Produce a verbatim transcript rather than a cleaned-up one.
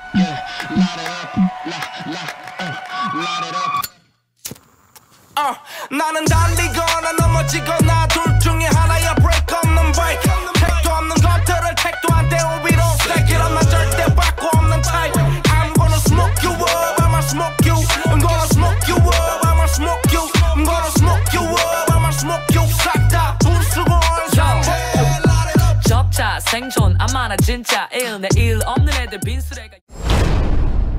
어, 나는 달리거나 넘어지거나 둘 중에 하나야 break 없는 break 택도 없는 것들을 택도 안 떼어 위로 stack it 난 절대 바꿔 없는 type I'm gonna smoke you up I'ma smoke you I'm gonna smoke you up I'ma smoke you I'm gonna smoke you up I'ma smoke you 싹 다 부수고 원상 접자 생존 아마나 진짜 일 내 일 없는 애들 빈수레가